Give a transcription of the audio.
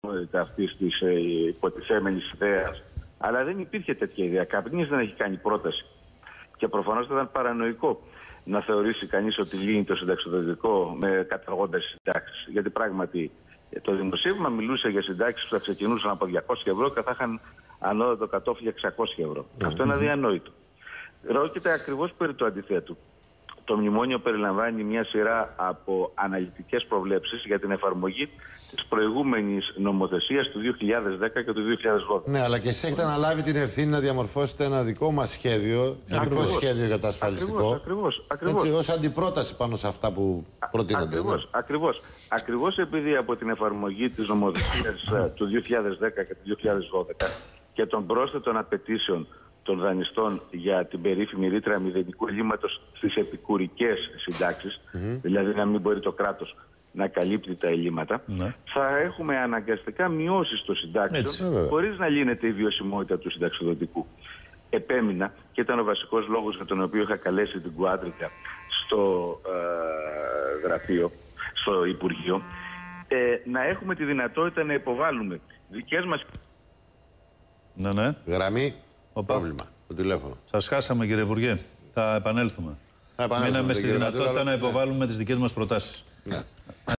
αυτής της υποτιθέμενης ιδέας. Αλλά δεν υπήρχε τέτοια ιδέα. Κανείς δεν έχει κάνει πρόταση. Και προφανώς θα ήταν παρανοϊκό να θεωρήσει κανείς ότι λύνει το συνταξιοδοτικό με καταργώντας συντάξεις. Γιατί πράγματι το δημοσίευμα μιλούσε για συντάξεις που θα ξεκινούσαν από 200 ευρώ και θα είχαν ανώτατο κατόφλι 600 ευρώ. Αυτό είναι αδιανόητο. Πρόκειται ακριβώς περί του αντιθέτου. Το μνημόνιο περιλαμβάνει μια σειρά από αναλυτικές προβλέψεις για την εφαρμογή της προηγούμενης νομοθεσίας του 2010 και του 2012. Ναι, αλλά και εσείς έχετε αναλάβει την ευθύνη να διαμορφώσετε ένα δικό μας σχέδιο, θετικό σχέδιο για το ασφαλιστικό. Ακριβώς. Έτσι, ως αντιπρόταση πάνω σε αυτά που προτείνονται. Ακριβώς επειδή από την εφαρμογή της νομοθεσίας του 2010 και του 2012 και των πρόσθετων απαιτήσεων των δανειστών για την περίφημη ρήτρα μηδενικού ελλείμματος στις επικουρικές συντάξεις, δηλαδή να μην μπορεί το κράτος να καλύπτει τα ελλείμματα, θα έχουμε αναγκαστικά μειώσεις των συντάξεων χωρίς να λύνεται η βιωσιμότητα του συνταξιοδοτικού. Επέμεινα, και ήταν ο βασικός λόγος για τον οποίο είχα καλέσει την Κουάντρικα στο γραφείο, στο Υπουργείο, να έχουμε τη δυνατότητα να υποβάλουμε δικές μας... Γραμμή, πρόβλημα, το τηλέφωνο. Σας χάσαμε, κύριε Υπουργέ. Θα επανέλθουμε. Μείναμε στη δυνατότητα να υποβάλουμε τις δικές μας προτάσεις.